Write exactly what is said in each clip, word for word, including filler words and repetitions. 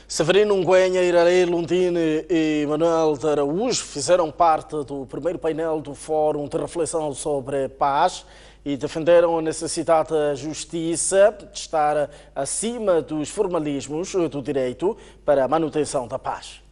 Severino Ngüenya, Iraré Lundine e Manuel de Araújo fizeram parte do primeiro painel do Fórum de Reflexão sobre Paz e defenderam a necessidade da justiça de estar acima dos formalismos do direito para a manutenção da paz.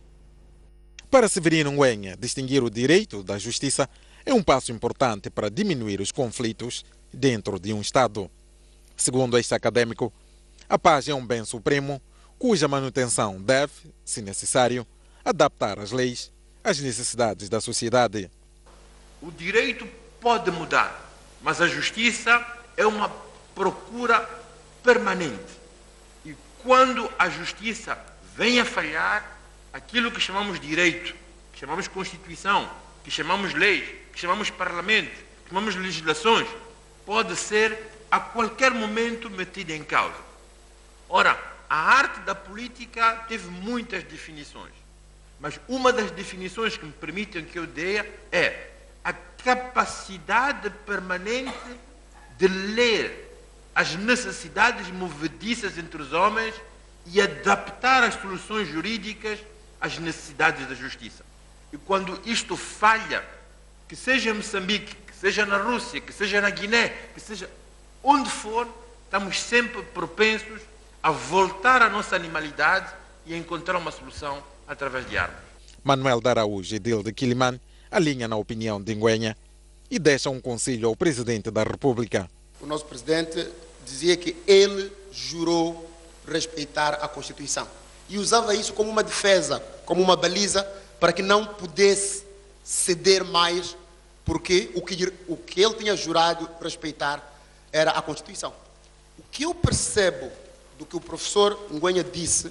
Para Severino Ngüenya, distinguir o direito da justiça é um passo importante para diminuir os conflitos dentro de um Estado. Segundo este acadêmico, a paz é um bem supremo cuja manutenção deve, se necessário, adaptar as leis às necessidades da sociedade. O direito pode mudar, mas a justiça é uma procura permanente. E quando a justiça vem a falhar, aquilo que chamamos direito, que chamamos Constituição, que chamamos leis, que chamamos Parlamento, que chamamos legislações, pode ser a qualquer momento metida em causa. Ora, a arte da política teve muitas definições, mas uma das definições que me permitem que eu dê é a capacidade permanente de ler as necessidades movediças entre os homens e adaptar as soluções jurídicas às necessidades da justiça. E quando isto falha, que seja em Moçambique, que seja na Rússia, que seja na Guiné, que seja onde for, estamos sempre propensos a voltar à nossa animalidade e a encontrar uma solução através de armas. Manuel de Araújo e Dilde Kiliman alinha na opinião de Ngüenya e deixa um conselho ao Presidente da República. O nosso Presidente dizia que ele jurou respeitar a Constituição e usava isso como uma defesa, como uma baliza para que não pudesse ceder mais, porque o que, o que ele tinha jurado respeitar era a Constituição. O que eu percebo do que o professor Ngüenya disse,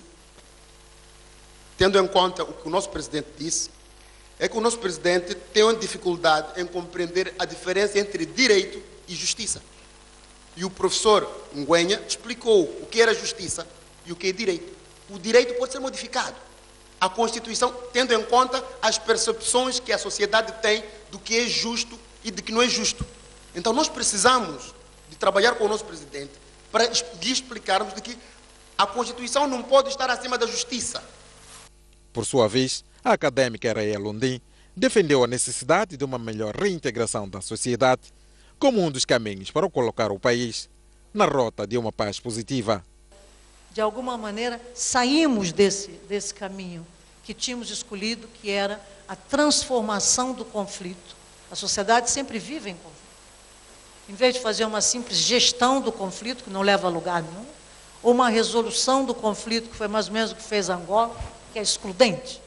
tendo em conta o que o nosso presidente disse, é que o nosso presidente tem uma dificuldade em compreender a diferença entre direito e justiça. E o professor Ngüenya explicou o que era justiça e o que é direito. O direito pode ser modificado. A Constituição, tendo em conta as percepções que a sociedade tem do que é justo e de que não é justo. Então nós precisamos de trabalhar com o nosso presidente para lhe explicarmos de que a Constituição não pode estar acima da justiça. Por sua vez, a académica Iraré Lundine defendeu a necessidade de uma melhor reintegração da sociedade como um dos caminhos para colocar o país na rota de uma paz positiva. De alguma maneira, saímos desse, desse caminho que tínhamos escolhido, que era a transformação do conflito. A sociedade sempre vive em conflito. Em vez de fazer uma simples gestão do conflito, que não leva a lugar nenhum, ou uma resolução do conflito, que foi mais ou menos o que fez Angola, que é excludente.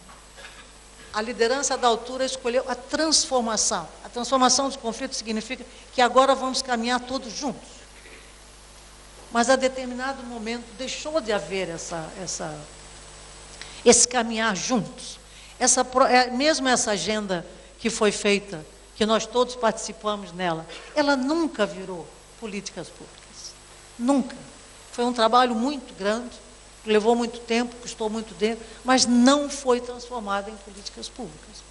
A liderança da altura escolheu a transformação. A transformação do conflito significa que agora vamos caminhar todos juntos. Mas a determinado momento deixou de haver essa, essa, esse caminhar juntos. Essa, mesmo essa agenda que foi feita, que nós todos participamos nela, ela nunca virou políticas públicas. Nunca. Foi um trabalho muito grande, levou muito tempo, custou muito tempo, mas não foi transformada em políticas públicas.